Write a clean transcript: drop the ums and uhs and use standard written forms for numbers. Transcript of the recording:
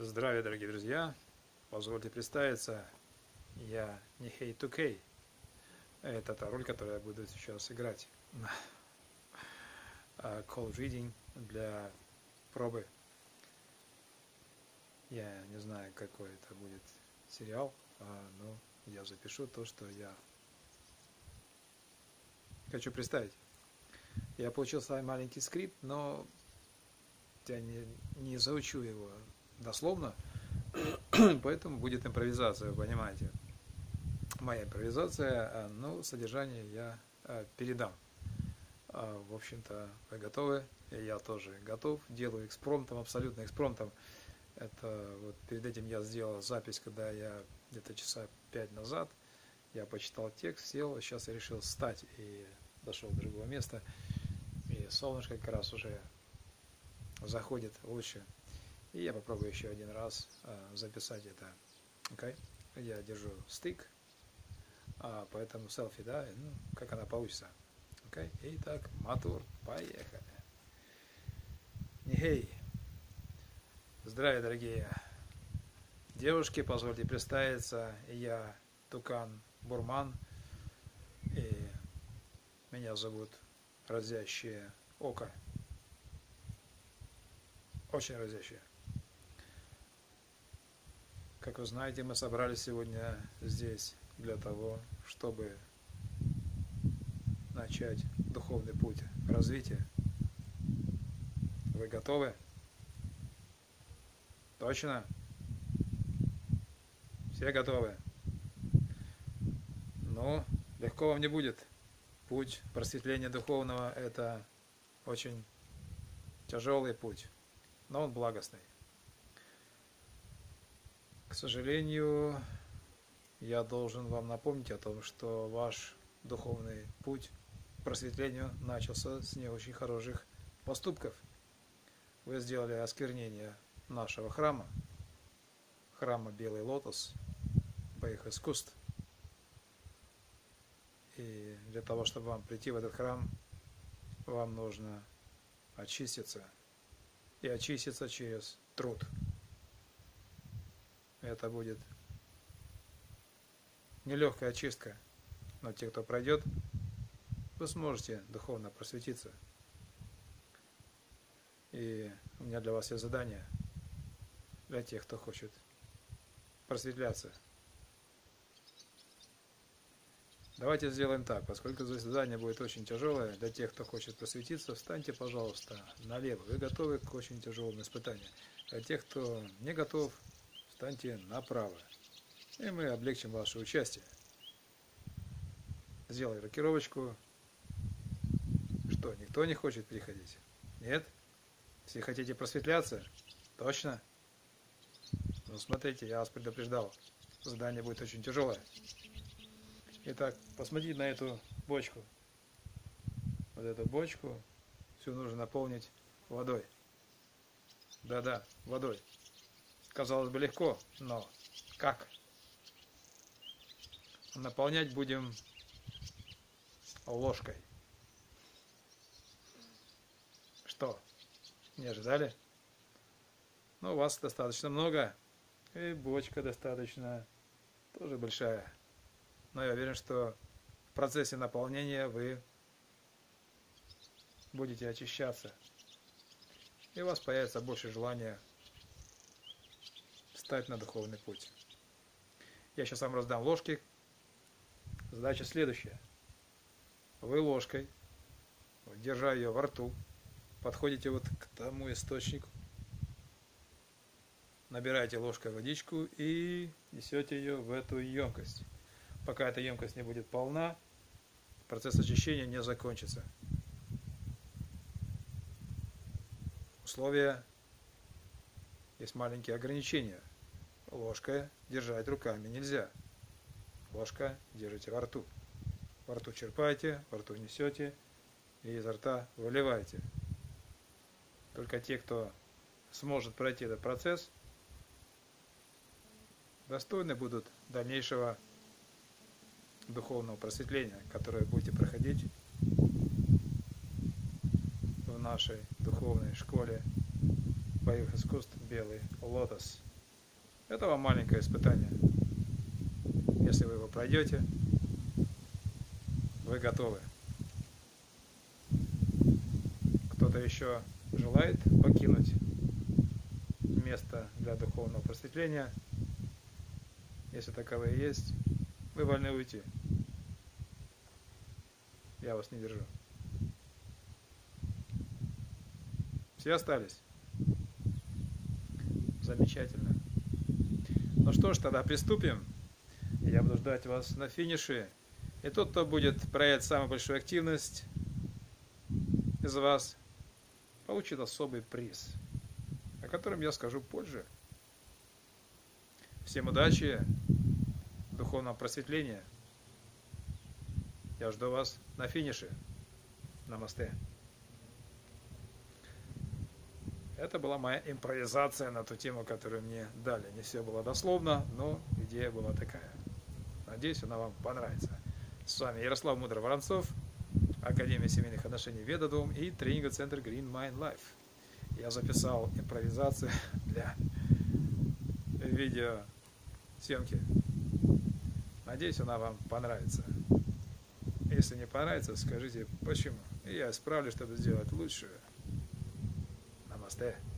Здравия, дорогие друзья! Позвольте представиться, я Нихей Тукей. Это та роль, которую я буду сейчас играть. Cold Reading для пробы. Я не знаю, какой это будет сериал, но я запишу то, что я хочу представить. Я получил свой маленький скрипт, но я не заучу его дословно, поэтому будет импровизация, вы понимаете. Моя импровизация, но содержание я передам. В общем-то, вы готовы? Я тоже готов. Делаю экспромтом, абсолютно экспромтом. Это вот перед этим я сделал запись, когда я где-то часа 5 назад. Я почитал текст, сел, сейчас я решил встать и дошел до другого места. И солнышко как раз уже заходит лучше. И я попробую еще один раз записать это. Okay? Я держу стик, поэтому селфи, да, как она получится. Okay? Итак, мотор, поехали. Нихей. Здравия, дорогие девушки, позвольте представиться. Я Тукан Бурман, и меня зовут Разящее Око. Очень разящее. Как вы знаете, мы собрались сегодня здесь для того, чтобы начать духовный путь развития. Вы готовы? Точно? Все готовы? Ну, легко вам не будет. Путь просветления духовного – это очень тяжелый путь, но он благостный. К сожалению, я должен вам напомнить о том, что ваш духовный путь к просветлению начался с не очень хороших поступков. Вы сделали осквернение нашего храма Белый Лотос, боевых искусств. И для того, чтобы вам прийти в этот храм, вам нужно очиститься. И очиститься через труд. Это будет нелегкая очистка, но те, кто пройдет, вы сможете духовно просветиться. И у меня для вас есть задание, для тех, кто хочет просветляться. Давайте сделаем так, поскольку задание будет очень тяжелое, для тех, кто хочет просветиться, встаньте, пожалуйста, налево. Вы готовы к очень тяжелым испытаниям. Для тех, кто не готов, встаньте направо, и мы облегчим ваше участие. Сделай рокировочку. Что, никто не хочет приходить? Нет? Все хотите просветляться? Точно? Ну, смотрите, я вас предупреждал. Задание будет очень тяжелое. Итак, посмотрите на эту бочку. Вот эту бочку всю нужно наполнить водой. Да-да, водой. Казалось бы, легко, но как? Наполнять будем ложкой. Что, не ожидали? Ну, у вас достаточно много, и бочка достаточно тоже большая. Но я уверен, что в процессе наполнения вы будете очищаться, и у вас появится больше желания встать на духовный путь. Я сейчас вам раздам ложки. Задача следующая. Вы ложкой, держа ее во рту, подходите вот к тому источнику, набираете ложкой водичку и несете ее в эту емкость. Пока эта емкость не будет полна, процесс очищения не закончится. Условия, есть маленькие ограничения. Ложкой держать руками нельзя. Ложка держите во рту. Во рту черпайте, во рту несете и изо рта выливаете. Только те, кто сможет пройти этот процесс, достойны будут дальнейшего духовного просветления, которое будете проходить в нашей духовной школе боевых искусств Белый Лотос. Это вам маленькое испытание. Если вы его пройдете, вы готовы. Кто-то еще желает покинуть место для духовного просветления? Если таковые есть, вы вольны уйти. Я вас не держу. Все остались? Замечательно. Ну что ж, тогда приступим. Я буду ждать вас на финише. И тот, кто будет проявлять самую большую активность из вас, получит особый приз, о котором я скажу позже. Всем удачи, духовного просветления. Я жду вас на финише. Намасте. Это была моя импровизация на ту тему, которую мне дали. Не все было дословно, но идея была такая. Надеюсь, она вам понравится. С вами Ярослав Мудро-Воронцов, Академия семейных отношений Веда-Дом и тренинговый центр Green Mind Life. Я записал импровизацию для видеосъемки. Надеюсь, она вам понравится. Если не понравится, скажите почему. И я исправлю, чтобы сделать лучше. Намасте.